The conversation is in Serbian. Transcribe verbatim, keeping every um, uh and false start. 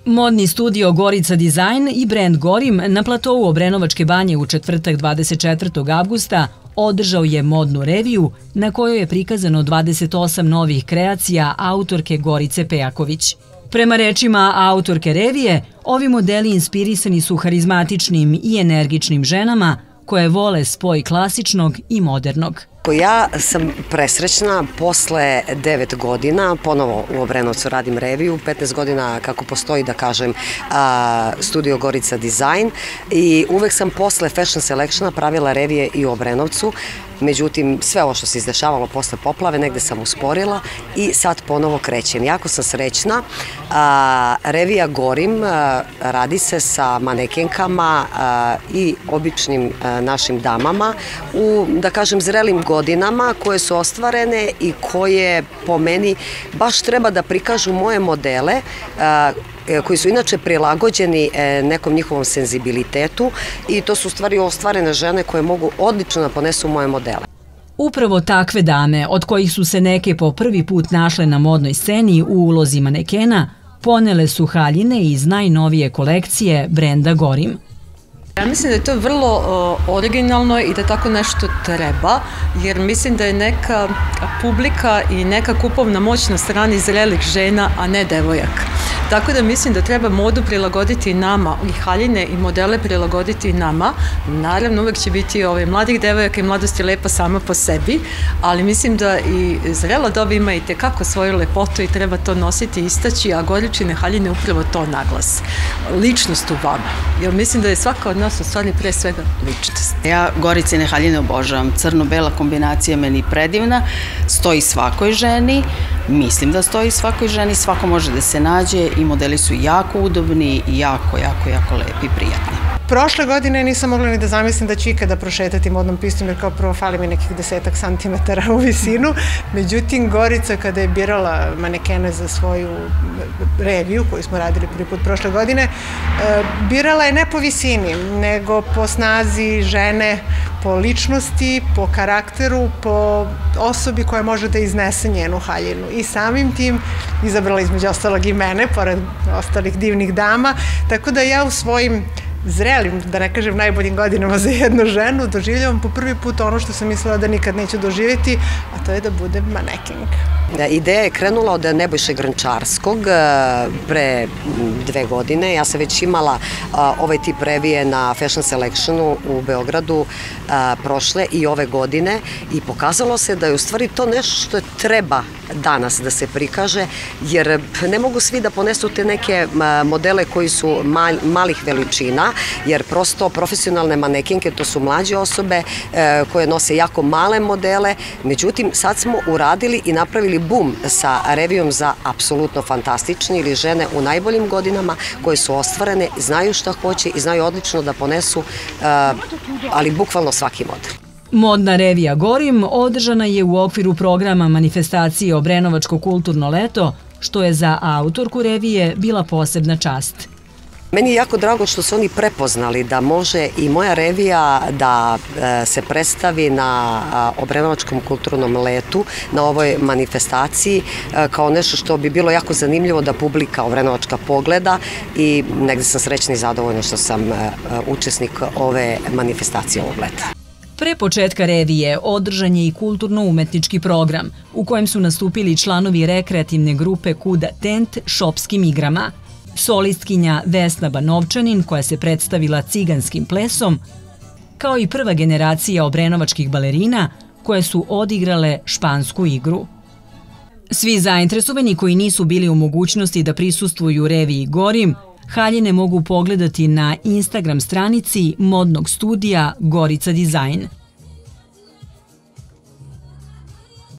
Modni studio Gorica Dizajn i brend Gorim na platovu Obrenovačke banje u četvrtak dvadeset četvrtog avgusta održao je modnu reviju na kojoj je prikazano dvadeset osam novih kreacija autorke Gorice Pejaković. Prema rečima autorke revije, ovi modeli inspirisani su harizmatičnim i energičnim ženama koje vole spoj klasičnog i modernog. Ja sam presrećna, posle devet godina, ponovo u Obrenovcu radim reviju, petnaest godina kako postoji, da kažem, studio Gorica Dizajn i uvek sam posle Fashion Selectiona pravila revije i u Obrenovcu. Međutim, sve ovo što se izdešavalo posle poplave, negde sam usporila i sad ponovo krećem. Jako sam srećna. Revija Gorim radi se sa manekenkama i običnim našim damama u, da kažem, zrelim godinama koje su ostvarene i koje po meni baš treba da prikažu moje modele koji su inače prilagođeni nekom njihovom senzibilitetu i to su u stvari ostvarene žene koje mogu odlično da ponesu moje modele. Upravo takve dame, od kojih su se neke po prvi put našle na modnoj sceni u ulozi manekena, ponele su haljine iz najnovije kolekcije brenda Gorim. Ja mislim da je to vrlo originalno i da tako nešto treba, jer mislim da je neka publika i neka kupovna moć na strani zrelih žena, a ne devojaka. Tako da mislim da treba modu prilagoditi nama i haljine i modele prilagoditi nama. Naravno, uvek će biti ove mladih devojaka i mladost je lepa sama po sebi, ali mislim da i zrela doba ima i tekako svoju lepotu i treba to nositi i istaći, a Goričine haljine upravo to naglase. Ličnost u vama, jer mislim da je svaka od nas u stvari pre svega ličnost. Ja Goricine haljine obožavam, crno-bela kombinacija meni predivna, stoji svakoj ženi, mislim da stoji svakoj ženi, svako može da se nađe i modeli su jako udobni i jako, jako, jako lepi i prijatni. Prošle godine nisam mogla ni da zamislim da ću ikada prošetati modnom pistom, jer kao prvo fali mi nekih desetak santimetara u visinu. Međutim, Gorica kada je birala manekene za svoju reviju, koju smo radili prvi put prošle godine, birala je ne po visini, nego po snazi žene, po ličnosti, po karakteru, po osobi koja može da iznese njenu haljinu. I samim tim izabrala između ostalog i mene, pored ostalih divnih dama, tako da ja u svojim zrelim, da ne kažem najboljim godinama za jednu ženu, doživljavam po prvi put ono što sam mislila da nikad neću doživjeti, a to je da budem manekenka. Ideja je krenula od Nebojše Grančarskog pre dve godine. Ja sam već imala ovaj tip revije na Fashion Selectionu u Beogradu prošle i ove godine i pokazalo se da je u stvari to nešto što treba danas da se prikaže, jer ne mogu svi da ponesu te neke modele koji su malih veličina, jer prosto profesionalne manekenke to su mlađe osobe koje nose jako male modele. Međutim, sad smo uradili i napravili bum sa revijom za apsolutno fantastični ili žene u najboljim godinama koje su ostvarene, znaju šta hoće i znaju odlično da ponesu, ali bukvalno svaki model. Modna revija Gorim održana je u okviru programa manifestacije Obrenovačko kulturno leto, što je za autorku revije bila posebna čast. Meni je jako drago što su oni prepoznali da može i moja revija da se predstavi na Obrenovačkom kulturnom letu, na ovoj manifestaciji, kao nešto što bi bilo jako zanimljivo da publika obrenovačka pogleda i negde sam srećna i zadovoljna što sam učesnik ove manifestacije ovog leta. Pre početka revije održan je i kulturno-umetnički program u kojem su nastupili članovi rekreativne grupe Kuda Tent šopskim igrama, solistkinja Vesna Banovčanin koja se predstavila ciganskim plesom, kao i prva generacija obrenovačkih balerina koje su odigrale špansku igru. Svi zainteresovani koji nisu bili u mogućnosti da prisustvuju reviji Gorim, haljine mogu pogledati na Instagram stranici modnog studija Gorica Dizajn.